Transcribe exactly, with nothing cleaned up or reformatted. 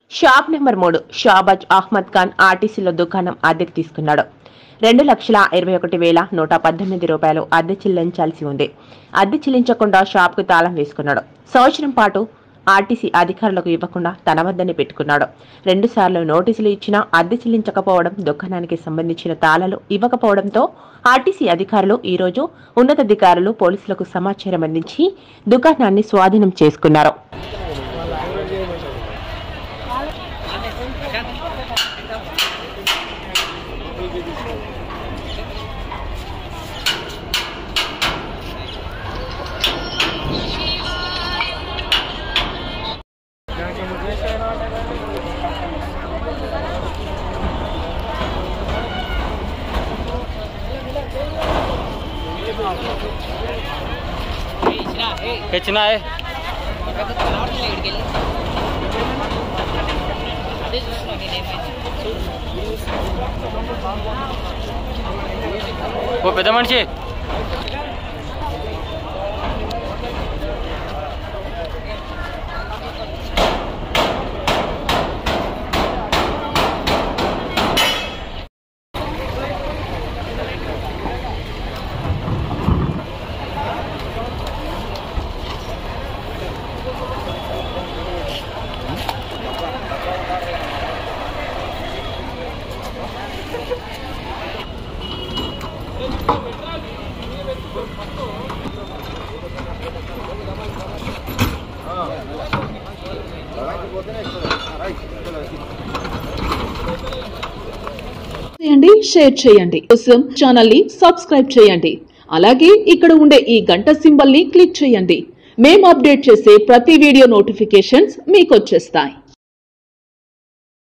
Shop number మూడు షాబాజ్ అహ్మద్ ఖాన్ ఆర్టీసీలో దుకాణం అద్దెకు తీసుకున్నాడు. రెండు లక్షల ఇరవై ఒకటి వేల నూట పద్దెనిమిది రూపాయలు అద్దె చెల్లించాల్సి ఉంది. అద్దె చెల్లించకుండా షాప్ కు తాళం వేసుకున్నాడు. సంవత్సరం పాటు ఆర్టీసీ అధికారులకు ఇవ్వకుండా తన వద్దనే పెట్టుకున్నాడు. రెండు సార్లు నోటీసులు ఇచ్చినా అద్దె చెల్లించకపోవడం, దుకాణానికి సంబంధించిన తాళాలు ఇవ్వకపోవడంతో ఆర్టీసీ అధికారులు ఈ రోజు ఉన్నతాధికారులు పోలీసులకు సమాచారం అందించి దుకాణాన్ని స్వాధీనం చేసుకున్నారు. कितना है वो पेद मनिषि చేయండి, షేర్ చేయండి. కోసం ఛానల్ ని సబ్స్క్రైబ్ చేయండి. అలాగే ఇక్కడ ఉండే ఈ గంట సింబల్ ని క్లిక్ చేయండి. మేము అప్డేట్ చేసే ప్రతి వీడియో నోటిఫికేషన్స్ మీకు వచ్చేస్తాయి.